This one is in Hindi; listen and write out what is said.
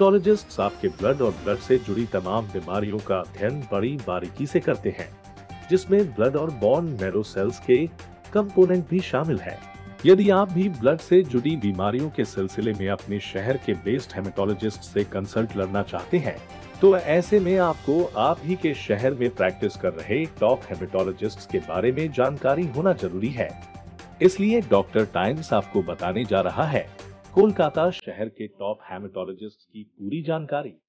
हेमेटोलॉजिस्ट्स आपके ब्लड और ब्लड से जुड़ी तमाम बीमारियों का अध्ययन बड़ी बारीकी से करते हैं, जिसमें ब्लड और बोन मैरो सेल्स के कंपोनेंट भी शामिल है। यदि आप भी ब्लड से जुड़ी बीमारियों के सिलसिले में अपने शहर के बेस्ट हेमेटोलॉजिस्ट से कंसल्ट करना चाहते हैं, तो ऐसे में आपको आप ही के शहर में प्रैक्टिस कर रहे टॉप हेमेटोलॉजिस्ट्स के बारे में जानकारी होना जरूरी है। इसलिए डॉक्टर टाइम्स आपको बताने जा रहा है कोलकाता शहर के टॉप हेमेटोलॉजिस्ट्स की पूरी जानकारी।